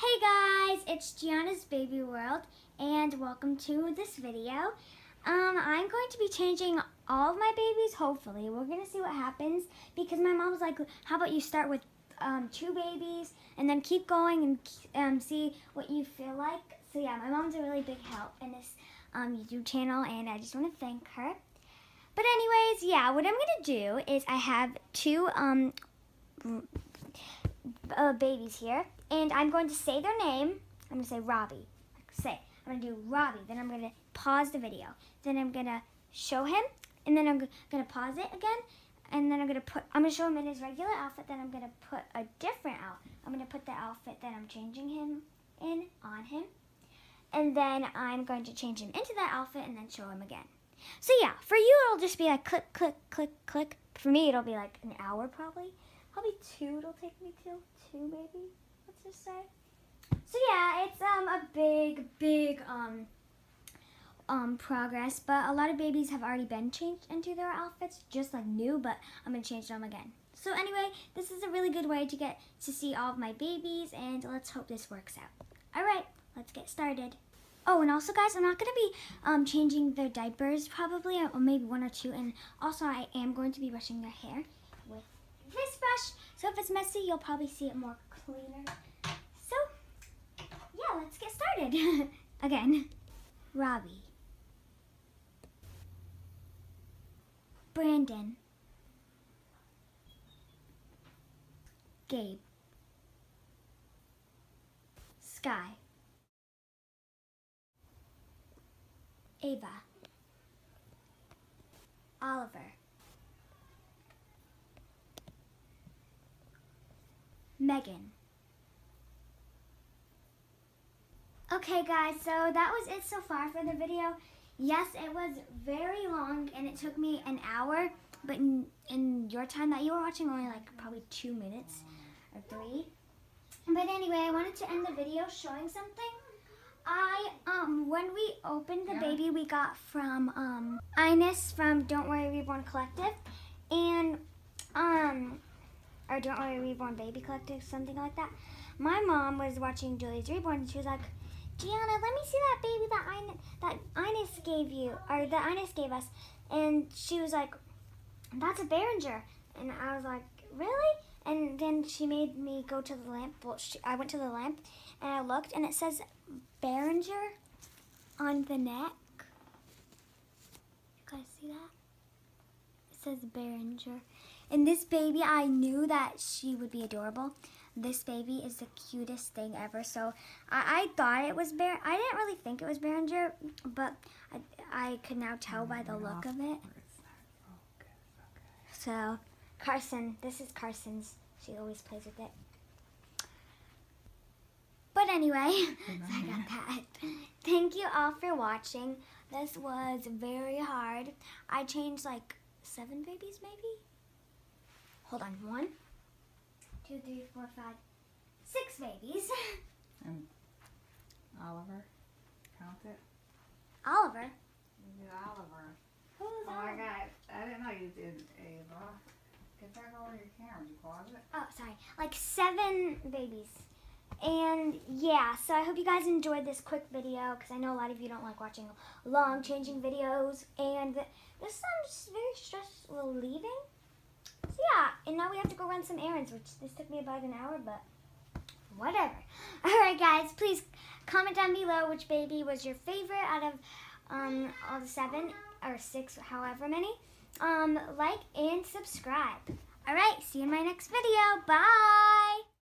Hey guys, it's Gianna's Baby World and welcome to this video. I'm going to be changing all of my babies, hopefully. We're going to see what happens because my mom was like, how about you start with 2 babies and then keep going and see what you feel like. So yeah, my mom's a really big help in this YouTube channel and I just want to thank her. But anyways, yeah, what I'm going to do is I have 2 babies here, and I'm going to say their name. I'm going to say Robbie. I'm going to do Robbie, then I'm going to pause the video. Then I'm going to show him, and then I'm going to pause it again, and then I'm going to show him in his regular outfit, then I'm going to put a different outfit. I'm going to put the outfit that I'm changing him in on him, and then I'm going to change him into that outfit and then show him again. So yeah, for you it'll just be like click, click, click, click. For me it'll be like an hour probably. Probably 2 it'll take me to. 2 maybe, let's just say. So yeah, it's a big progress, but a lot of babies have already been changed into their outfits, just like new, but I'm gonna change them again. So anyway, this is a really good way to get to see all of my babies, and let's hope this works out. Alright, let's get started. Oh, and also guys, I'm not going to be changing their diapers probably, or maybe 1 or 2, and also I am going to be brushing their hair with this brush, so if it's messy, you'll probably see it more cleaner. So, yeah, let's get started. Again, Robbie, Brandon, Gabe, Sky, Ava, Oliver, Megan. Okay guys, so that was it so far for the video. Yes, it was very long and it took me an hour, but in your time that you were watching, only like probably 2 minutes or 3. But anyway, I wanted to end the video showing something. When we opened the baby we got from Ines from Don't Worry Reborn Collective, and or Don't Worry Reborn Baby Collective, something like that. My mom was watching Julie's Reborn and she was like, Gianna, let me see that baby that Ines gave you, or that Ines gave us. And she was like, that's a Behringer. And I was like, really? And then she made me go to the lamp. Well, I went to the lamp and I looked and it says Behringer on the neck. You guys see that? It says Behringer. And this baby, I knew that she would be adorable. This baby is the cutest thing ever. So I thought it was I didn't really think it was Behringer, but I could now tell by the look of it. So Carson, this is Carson's. She always plays with it. But anyway, so I got that. Thank you all for watching. This was very hard. I changed like 7 babies maybe? Hold on, 1, 2, 3, 4, 5, 6 babies. And Oliver, count it. Oliver? You did Oliver. Who's Oh Oliver? my God, I didn't know you did Ava. Get back over your camera, did you pause it? Oh, sorry. Like 7 babies. And yeah, so I hope you guys enjoyed this quick video because I know a lot of you don't like watching long changing videos. And this is just very stressful leaving. So yeah, and now we have to go run some errands, which this took me about an hour, but whatever. Alright guys, please comment down below which baby was your favorite out of all the 7 or 6, however many. Like and subscribe. Alright, see you in my next video. Bye!